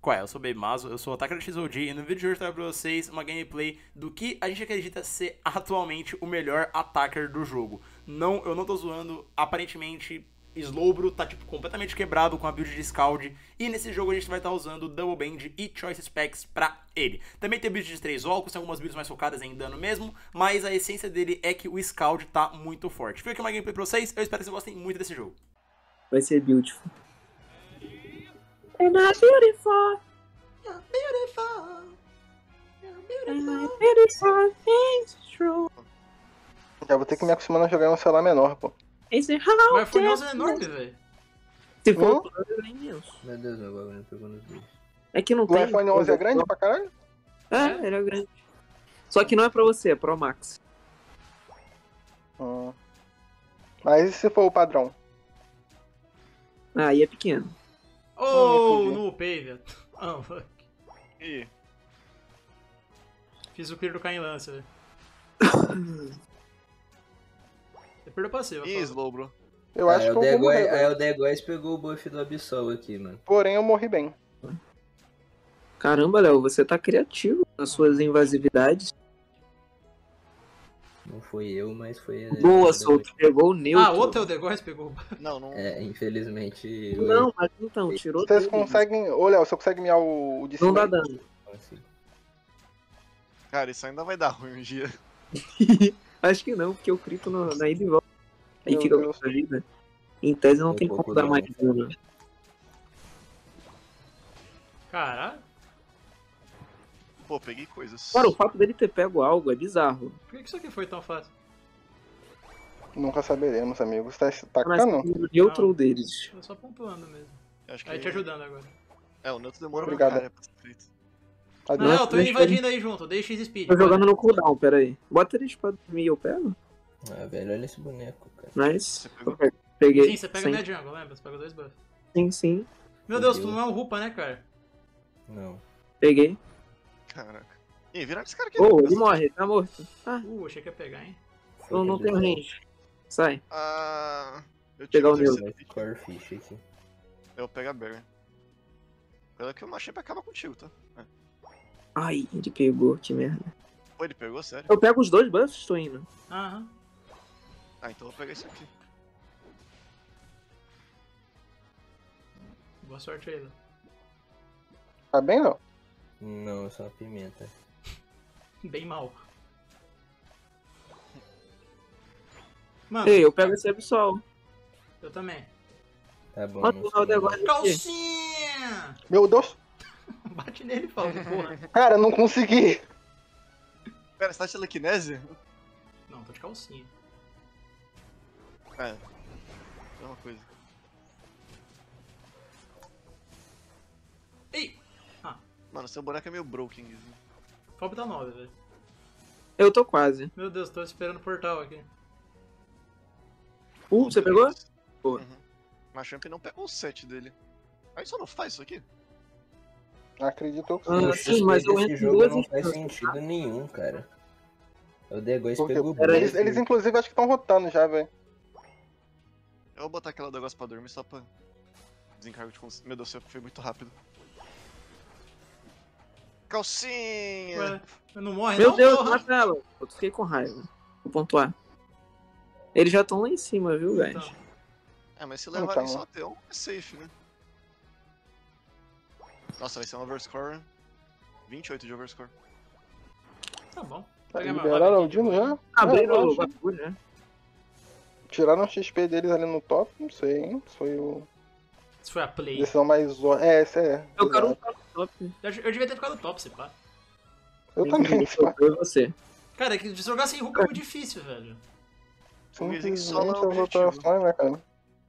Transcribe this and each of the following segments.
Qual é? Eu sou o Babymazo, eu sou o Attacker XOG e no vídeo de hoje eu trago pra vocês uma gameplay do que a gente acredita ser atualmente o melhor attacker do jogo. Não, eu não tô zoando, aparentemente Slowbro tá tipo completamente quebrado com a build de Scald e nesse jogo a gente vai estar usando Double Band e Choice Specs pra ele. Também tem build de 3 Volcos, tem algumas builds mais focadas em dano mesmo, mas a essência dele é que o Scald tá muito forte. Fica aqui uma gameplay pra vocês, eu espero que vocês gostem muito desse jogo. Vai ser beautiful. And I'm beautiful. You're beautiful. You're And beautiful. I'm beautiful. It's true. Já vou ter que me acostumar a jogar em um celular menor, pô. It's a how O iPhone 11 é enorme, velho. Se for é imenso. Meu Deus, meu bagulho não pegou nos dois. É que não O tem. iPhone 11 é grande pra caralho? É, ele é grande. Só que não é pra você, é Pro Max. Mas e se for o padrão? Aí é pequeno. Oh, não upei, velho. Oh, fuck. Ih, Fiz o clear do Caim Lance, velho. Você perdeu passivo. ih, Slowbro. Eu acho que eu vou morrer, velho. o Degóis pegou o buff do Absol aqui, mano. Porém, eu morri bem. Caramba, Léo, você tá criativo nas suas invasividades. Não foi eu, mas foi... Boa, Solto. Pegou o neutro. Ah, outro é o Degóis pegou. Não, não. É, infelizmente... Não, mas então, tirou Vocês dele. conseguem... Ô, Léo, você consegue miar o de Não cima? dá dano. Assim. Cara, isso ainda vai dar ruim um dia. Acho que não, porque eu crito na ida e volta. Aí Meu fica Deus. com a vida. Em tese não tem Tem como pouco dar dano. mais dano. Caralho. Pô, peguei coisas. Cara, o fato dele ter pego algo é bizarro. Por que isso aqui foi tão fácil? Nunca saberemos, amigos. Tá Mas tacando? o neutro Não. deles. Tô só pontuando mesmo. Acho que Aí te ajudando agora. É, o neutro demora pra Obrigado. caralho pra ser feito. Adeus. Não, eu tô deixa invadindo aí junto, deixa X Speed. Tô vai. jogando no cooldown, pera aí. Bota eles pra dormir, eu pego. Ah, velho, olha esse boneco, cara. Nice. Você pegou? Peguei. Sim, você pega minha jungle, lembra? Você pega 2 buffs. Sim, sim. Meu Deus, tu não é um Rupa, né, cara? Não. Peguei. Caraca. Ih, viraram esse cara aqui. Oh, ele morre, tá morto. Ah, Achei que ia pegar, hein? Foi eu não aquele tenho range. Sai. Ah. Eu Pegar o terceiro neutro. pick. Corfish aqui. Eu vou pegar a Barry. Pelo que o Machamp acaba contigo, tá? É. Ai, ele pegou, que merda. Pô, ele pegou, sério? Eu pego os dois buffs, tô indo. Aham. Ah, então eu vou pegar esse aqui. Boa sorte aí, Léo. Tá bem, não? Não, é só uma pimenta. Bem mal. Mano, Ei, eu pego esse Absol. eu também. Tá bom, Mata não o round sei. agora aqui. Calcinha! Meu Deus. Bate nele, Paulo, porra. Cara, não consegui. Pera, você tá de telecinese? Não, tô de calcinha. É. É uma coisa. Ei! Mano, seu boneco é meio broken. Fob tá 9, velho. Eu tô quase. Meu Deus, tô esperando o portal aqui. Você pegou? Boa. Uhum. Machamp não pegou o 7 dele. Aí só não faz isso aqui? Acredito que Ah, sim. O sim, mas eu desse entro em jogo duas não faz instâncias, sentido nenhum, cara. O Degóis Porque pegou o Pera aí. buff. Eles inclusive, acho que estão rotando já, velho. Eu vou botar aquela negócio pra dormir só pra desencargo de consciência. Meu Deus, você foi muito rápido. Calcinha! Ué, não morre Meu não, Deus, porra? mata ela. Eu fiquei com raiva. Vou pontuar. Eles já estão lá em cima, viu, guys? Então. É, mas se levarem Então. só até um, é safe, né? Nossa, vai ser um overscore. 28 de overscore. Tá bom. Tá, Pegar meu liberaram log o aqui, Dino tipo, já? Abriram Eu o acho. bagulho, né? Tiraram o XP deles ali no top, não sei, hein? Foi o... Isso foi a play. Decisão mais... essa é. Eu quero um exato. top. Eu devia ter ficado top, se pá. Eu também, pá. Eu e você. Cara, é que de jogar sem Rupa é muito difícil, velho. Simplesmente Simplesmente só as no rotações, né, cara?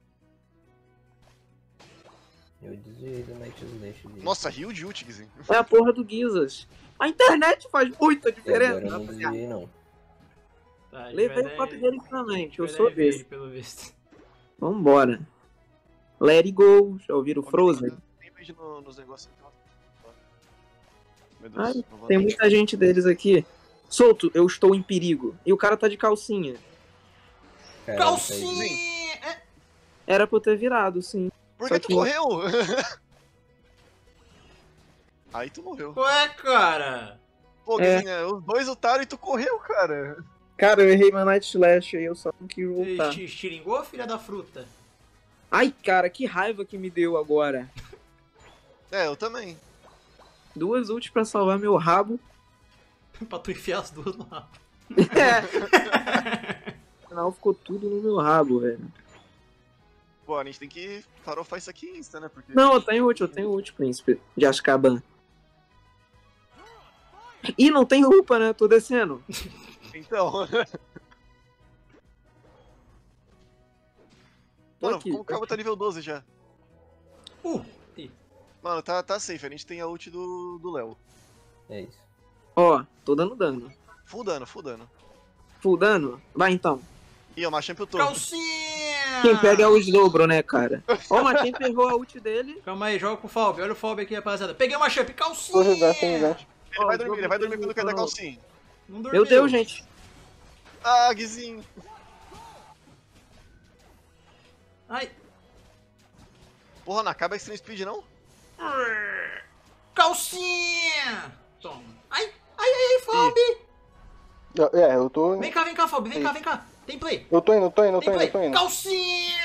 Eu desviei do Night Slash dele. Nossa, rio de Ultigzen. É a porra do Guizas. A internet faz muita E agora diferença, eu não rapaziada. desviei, não. Tá, a gente Levei vai o papo dar- dele finalmente, eu vai dar sou evade, desse. pelo visto. Vambora. Let it go. Já ouviram Frozen? Tem vídeo nos negócios aqui, ó. Meu Ai, Deus, não vou tem dar muita gente deles aqui. Solto, eu estou em perigo. E o cara tá de calcinha. Cara, Calcinha! É, Era pra eu ter virado, sim. Por Só que tu que- correu? Aí tu morreu. Ué, cara. Pô, Guizinha, os dois lutaram e tu correu, cara. Cara, eu errei meu Night Slash aí, eu só não quis voltar. Estiringou, filha da fruta? Ai, cara, que raiva que me deu agora. É, eu também. 2 ults pra salvar meu rabo. Pra tu enfiar as duas no rabo. No final ficou tudo no meu rabo, velho. Pô, a gente tem que farofar isso aqui insta, né? Porque... Não, eu tenho ult, príncipe de Azkaban. Ih, não tem roupa, né? Tô descendo. Então... Tô Mano, aqui. como o Cabo tá nível 12 já? Ih. Mano, tá safe, a gente tem a ult do Léo. É isso. Ó, tô dando dano. Full dano, full dano. Full dano? Vai então. Ih, o Machamp eu tô. Calcinha! Quem pega é o Slowbro, né, cara? Ó, mas quem pegou a ult dele... Calma aí, joga com o Falb. Olha o Falb aqui, rapaziada. Peguei uma champ, Tô gigante, tô calcinha! gigante. Ele vai dormir quando cair da calcinha. Não dormiu. Meu Deus, gente. Ah, Guizinho. Ai. Porra, não acaba Extreme Speed, não? Calcinha! Toma. Ai, Falb! Eu tô. Vem cá, Falb. Vem cá. Tem play. Eu tô indo. Tem play. Calcinha!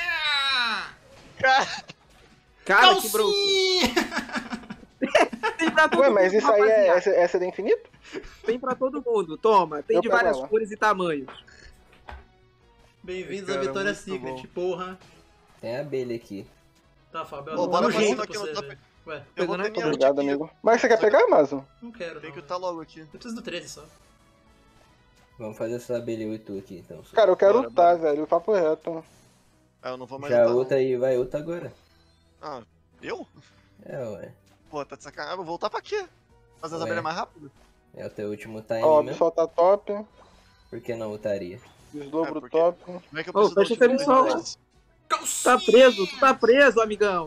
Cara, que broke. Calcinha! Tem pra todo Ué, mas mundo, isso aí rapaziada. essa é do infinito? Tem pra todo mundo. Toma, tem Eu de pego várias ela. cores e tamanhos. Bem-vindos Cara, à Vitória muito Secret, bom. porra. Tem abelha aqui. Tá, Fábio. Ô, Eu bora dou pra jeito cima pra aqui no você, top. velho. Ué, Eu vou Pegando ter a minha ult Obrigado, aqui. amigo. Mas você quer pegar, Amazon? não quero. Tem não, que velho. lutar logo aqui. Eu preciso do 13 só. Vamos fazer essa abelha ultu aqui, então. Cara, eu quero Bora, lutar, bora. velho. Papo reto. Ah, eu não vou mais Já lutar, ulta aí, vai ulta agora. não. Ah, eu? É, ué. Pô, tá de sacanagem. Eu vou voltar pra quê? Fazer as Ué. abelhas mais rápido? É o teu último time Ó, o mesmo. pessoal tá top. Por que não ultaria? Desdobro É, porque- top. Como é que eu Ô, preciso fecha da ult ele do só. Dez? Calcinha! Tu tá preso, amigão.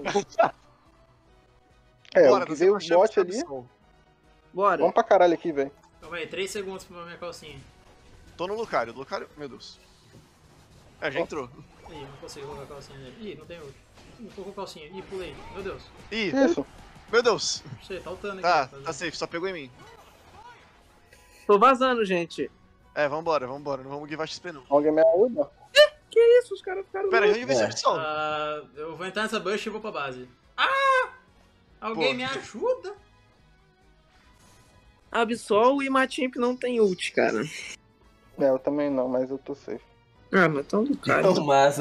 É, Bora, o que tá veio o sendo bot Machamp ali. Absol. Bora. Vamos pra caralho aqui, velho. Calma aí, 3 segundos pra minha calcinha. Tô no Lucario. Meu Deus. É, já entrou. Ih, não consigo colocar a calcinha nele. Ih, não tem ult. Não colocou calcinha. Ih, pulei. Meu Deus. Ih, Que isso? meu Deus. Sei, tá ultando aqui. Tá, rapaziada. tá safe, só pegou em mim. Tô vazando, gente. É, vambora. Não vamos guivar XP não. Alguém me ajuda? Que isso, os caras ficaram Pera, loucos. já invenceu de sol. Ah, eu vou entrar nessa bush e vou pra base. Ah! Alguém Pô. me ajuda? Absol e Machamp não tem ult, cara. É, eu também não, mas eu tô safe. Ah, mas tão do cara. Não, mas...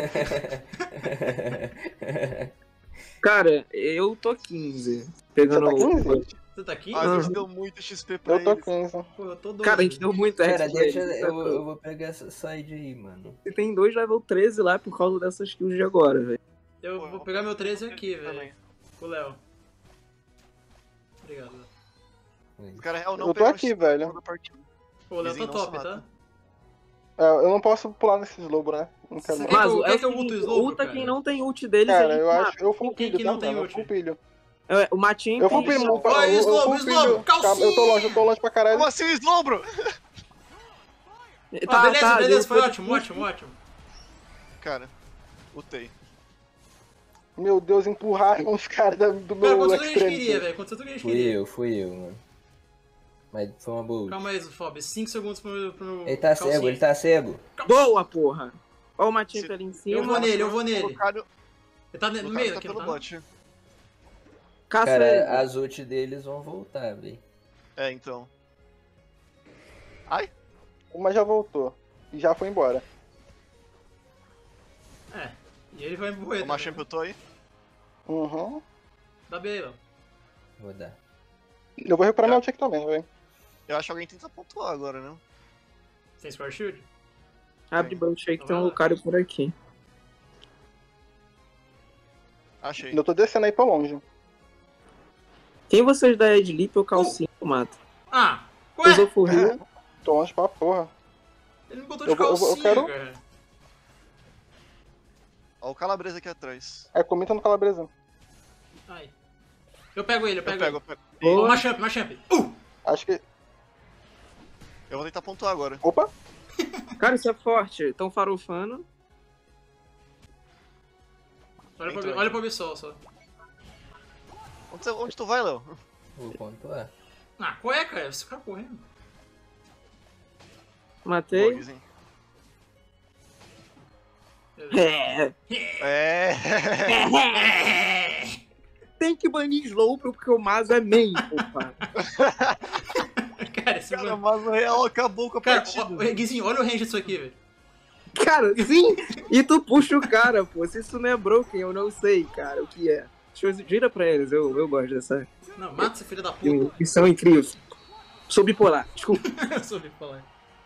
Cara, eu tô 15. Você Pegando tá o... 15? Você tá aqui? Ah, a gente Aham. deu muito XP pra Eu tô eles. 15. Pô, eu tô doido. Cara, a gente deu muito Pera, extra. deixa... Ele, Eu vou pegar essa side aí, mano. Você tem 2 level 13 lá por causa dessas kills de agora, velho. Eu Pô, vou pegar meu 13 aqui, velho. Também. Com o Léo. Obrigado, Léo. Os caras real não Eu tô pegam aqui, XP velho. da partida. Pô, o Léo Dizem tá não se top, mata. tá? É, eu não posso pular nesses lobos, né? Não quero Você não. quer Mas que eu- é que o eu ulto o seguinte, Slowbro, ulta cara? quem não tem ult deles, Cara, a gente eu mata. acho. Eu full Quem pilho, não tá, tem mano? Eu ult? full pilho. É, o Machamp... Eu full pilho, não. Ó, eu Slobo, full Slobo, pilho. calcinha! Eu tô longe pra caralho. Como assim, Slowbro? Ah, beleza, ele foi foi- ótimo. Cara, utei. Meu Deus, empurraram os caras do Cara, meu quanto a gente queria, extreme. velho? Quanto a gente queria? Fui eu, mano. Mas foi uma boa. Calma aí, Fob, 5 segundos pro Ele tá cego, ele tá cego. Boa, porra. Ó o Machamp Se- ali em Eu cima. vou nele, eu vou O nele. Lucario, Ele tá no o meio Lucario tá daqui, não pelo tá? bot. Caça Cara, ele. as ult deles vão voltar, velho. É, então. Ai, Uma já voltou. E já foi embora. É. E ele vai morrer. o Machamp eu tô aí. Uhum. Dá B aí, Léo. Vou dar. Eu vou recuperar meu check também, velho. Eu acho que alguém tenta pontuar agora, né? Tem Square Shield? Abre broche aí que Então tem um vai lá. Lucario por aqui. Achei. Eu tô descendo aí pra longe. Quem vocês da Ed Lip ou Calcinha eu mato? Ah! Ué! Usou full heal. Tô longe pra porra. Ele me botou de eu vou- eu calcinha, quero- cara. Ó o Calabresa aqui atrás. É, comenta no calabresa. Ai. Eu pego ele, eu Eu pego pego, ele. eu pego. Boa. Machamp. Acho que. Eu vou tentar pontuar agora. Opa! Cara, isso é forte. Tão farofando. Olha Entrou pro, aqui. olha pro Absol só. Onde tu vai, Léo? Vou pontuar. Ah, qual é, cara? Você fica correndo. Matei. Bogs, hein? É. É. Tem que banir Slowbro porque o Mazo é main, porra. Cara, esse Cara, mas o Real acabou com a Cara, partida. Guizinho, olha o range disso aqui, velho. Cara, sim! E tu puxa o cara, pô. Se isso não é broken, eu não sei, cara, o que é. Gira pra eles, eu gosto dessa Não, mata esse filho da puta. missão incrível. Sou bipolar, desculpa. Eu soube falar.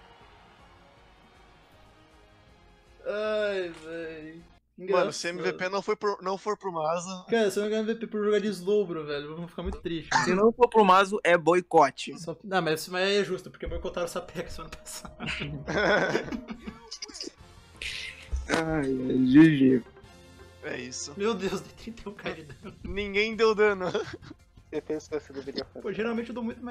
Ai, velho. Mano, se MVP não for pro Maza, Cara, se eu não ganhar MVP por jogar de Slowbro, velho, eu vou ficar muito triste. Se não for pro Mazo, é boicote. Só... Não, mas é justo, porque boicotaram o Sapeca semana passada. Ai, GG. é isso. Meu Deus, dei 31k de dano. Ninguém deu dano. Você fez o que você deveria fazer. Pô, geralmente eu dou muito mais.